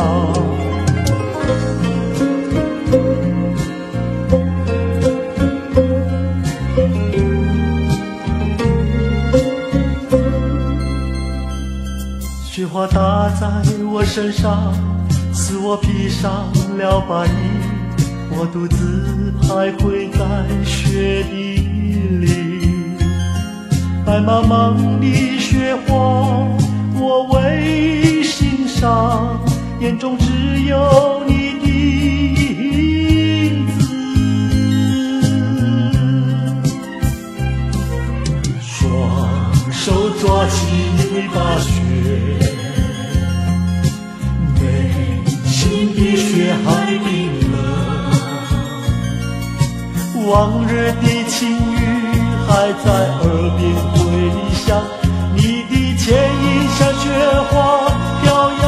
S1: 雪花打在我身上，使我披上了白衣，我独自徘徊在雪地里。白茫茫的雪花，我未欣赏，眼中只有你的影子。双手抓起一把雪，心的雪还冰冷，往日的情语还在耳边回响，你的倩影像雪花飘呀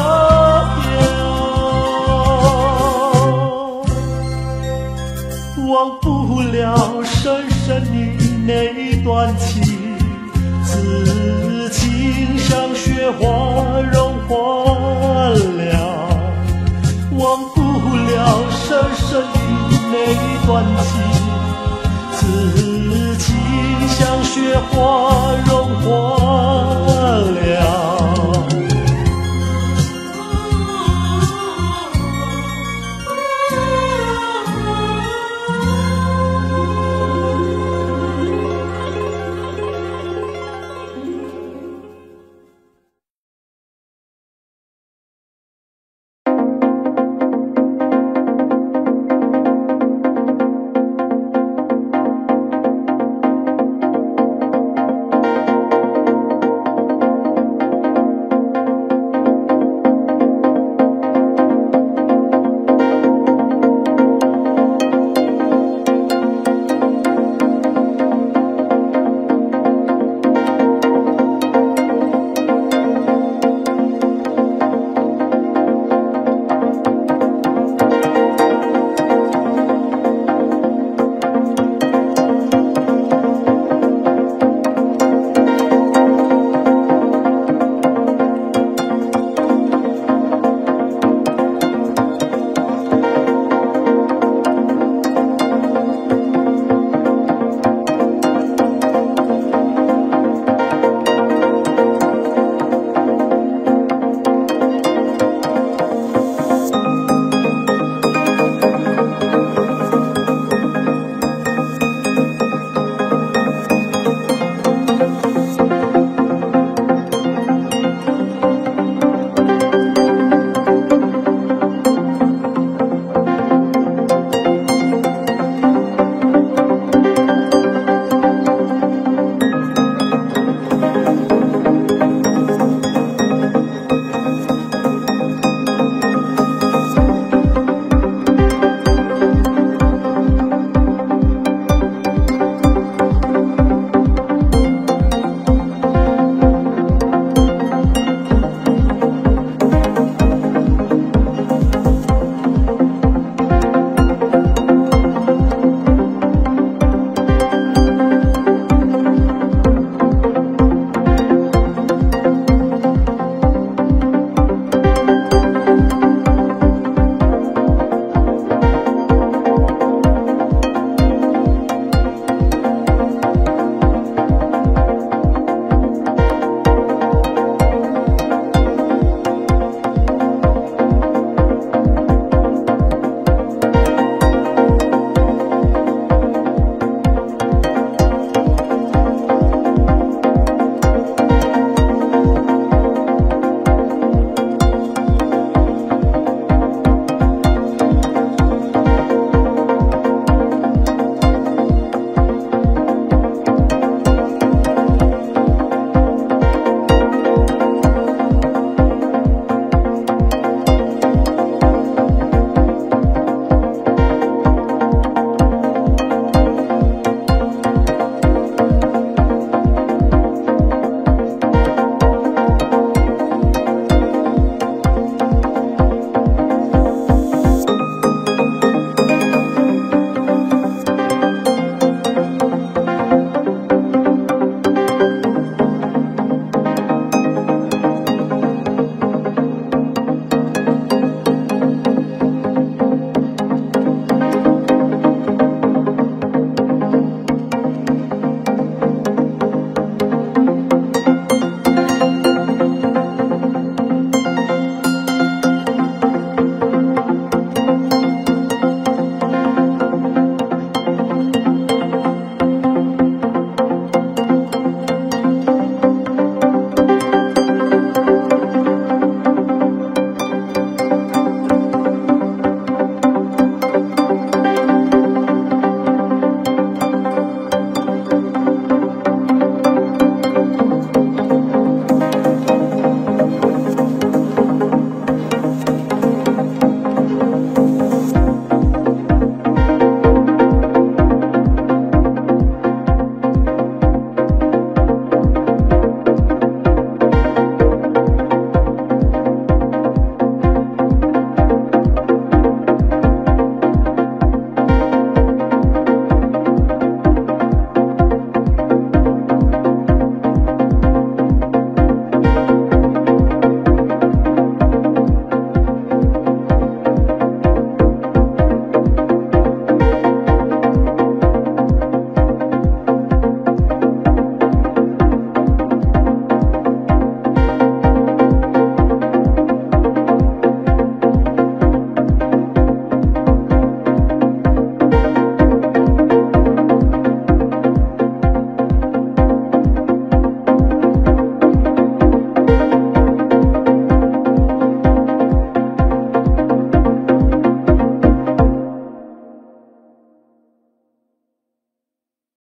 S1: 飘，忘不了深深的那段情，此情像雪花融化了，忘不了深深的那段情，此情像雪花融